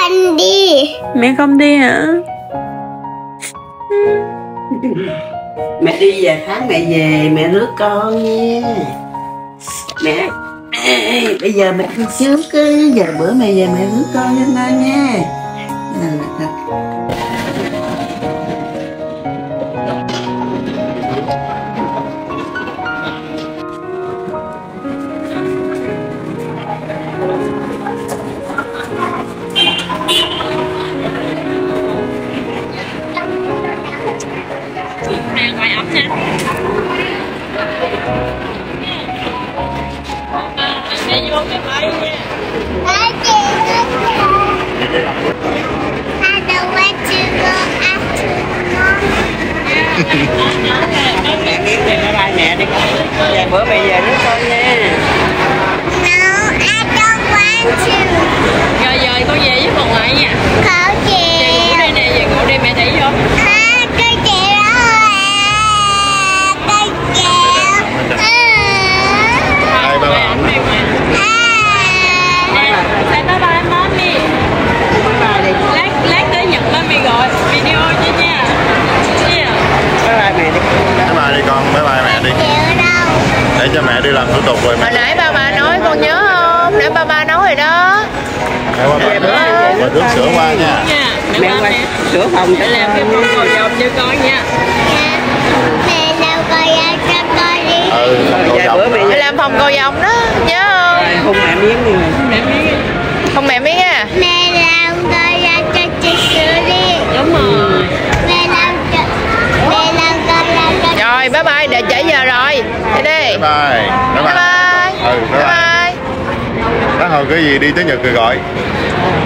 không đi. Mẹ không đi hả? Mẹ đi vài tháng mẹ về mẹ rước con nha. Mẹ bây giờ mẹ đi trước cứ giờ bữa mẹ về mẹ rước con cho nó nha. Ngoài ấm nha. Để vô cái máy nha. I don't want to go after Mẹ biết thì bye bye mẹ đi. Vài bữa mẹ về rước con nha. No, I don't want to. Rồi con về với bà ngoại nha. Có chị. Về ngủ đây nè, về ngủ đi mẹ đẩy vô. Cái chị đó à. Cái chị. Bye bye ảnh đi mà. Say bye bye mommy. Bye bye đi. Lát tới Nhật mommy gọi video cho nha. Bye bye mẹ đi. Bye bye đi con, bye bye mẹ đi. Để cho mẹ đi làm thủ tục rồi mẹ. Hồi nãy ba ba nói con nhớ không? Nãy ba ba nói rồi đó. Mẹ qua mẹ rước sữa qua nha. Mẹ qua sửa phòng Để làm cái món cầu vồng cho con nha. Mẹ đâu coi ra cho coi đi. vài bữa mẹ Để làm phòng cầu vồng đó, nhớ không? không mẹ miếng đi. Mẹ miếng. Không mẹ miếng à? Mẹ làm coi ra cho chị sửa đi. Đúng rồi. Mẹ làm coi ra cho. Rồi bye bye, để trễ giờ rồi. Đi đi. Bye bye. Bye bye. Bye Bye bye. bye. Bác Hồi có gì đi tới Nhật rồi gọi.